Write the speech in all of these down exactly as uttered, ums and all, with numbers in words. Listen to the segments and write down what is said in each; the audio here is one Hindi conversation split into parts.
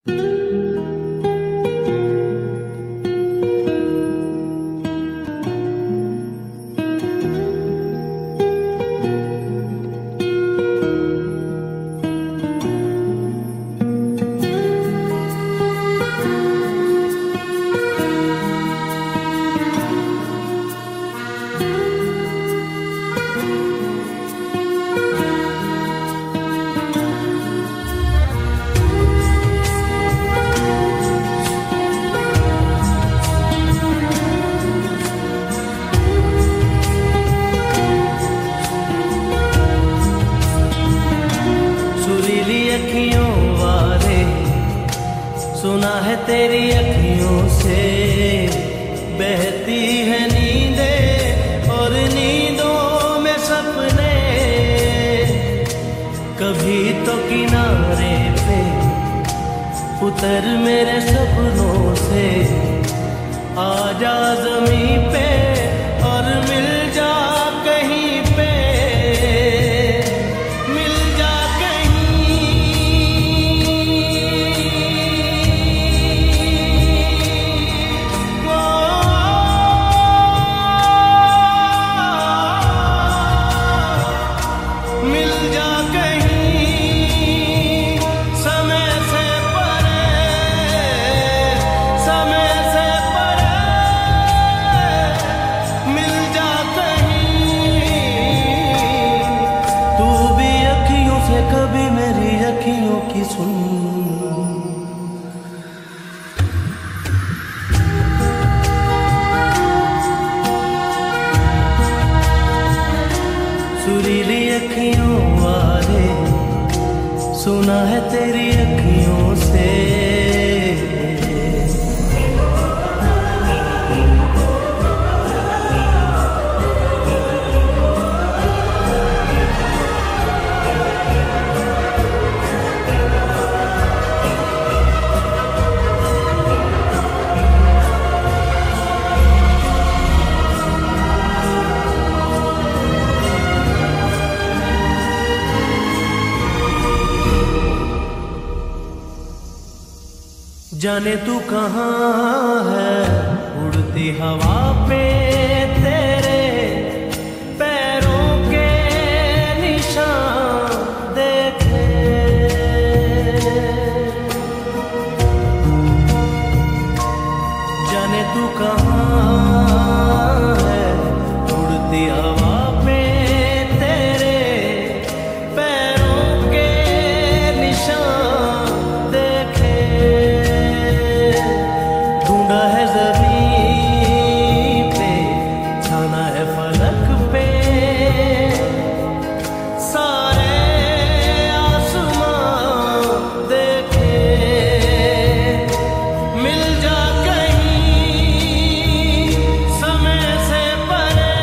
सुना है तेरी अखियों से बहती है नींदें और नींदों में सपने। कभी तो किनारे पे उतर मेरे सपनों से, आजा ज़मीं पे और मिल जा कहीं पे, मिल जा कहीं। ओ, मिल जा कहीं समय से परे, समय से परे, मिल जा कहीं। तू भी अखियों से कभी मेरी अखियों की सुन। सुरीली अखियों वाले सुना है तेरी अखियों से। जाने तू कहाँ है उड़ती हवा पे, तेरे पैरों के निशान देखे। जाने तू कहाँ है उड़ती हवा पे, तेरे पैरों के निशान देखे। ढूंढा है ज़मीन पे, छाना है फलक पे, सारे आसमां देखे। मिल जा कहीं समय से परे,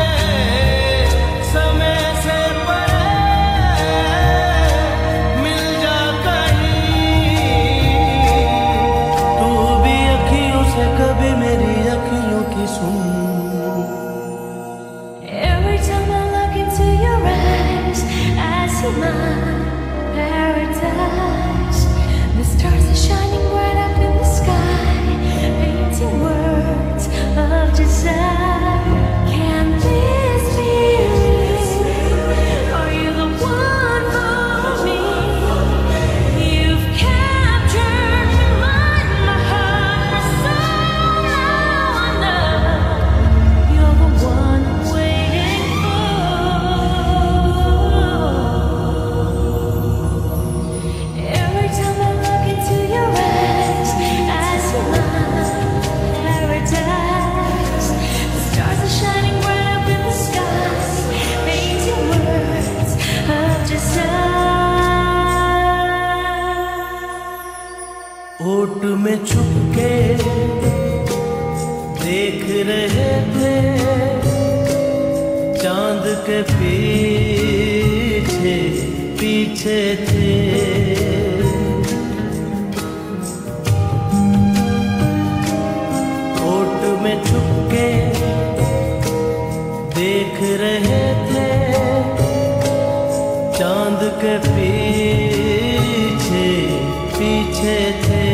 समय से परे, मिल जा कहीं। तू भी अखियों से कभी मेरी अखियों की सुन। Every time I look into your eyes, I see my paradise. The stars are shining bright up in the sky, painting words of desire. Can this be real? Are you the one for me? You've captured my mind, my heart, my soul. Now I know you're the one I'm waiting for. Every time I look into your eyes, I see my paradise. The stars are shining bright up in the sky, painting words of desire. ओट में छुप के देख रहे थे, चांद के पीछे पीछे थे। ओट में छुप के देख रहे थे, चांद के पीछे पीछे थे।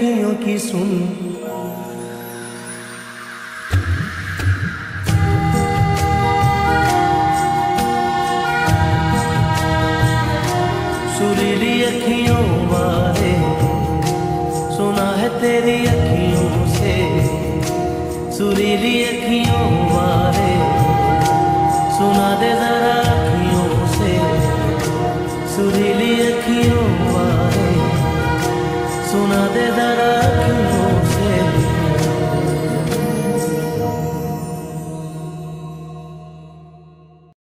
अखियों की सुन, सुरीली अखियों वाले सुना है तेरी अखियों से, सुरीली अखियों वाले सुना दे जरा अखियों से, सुरीली अखियों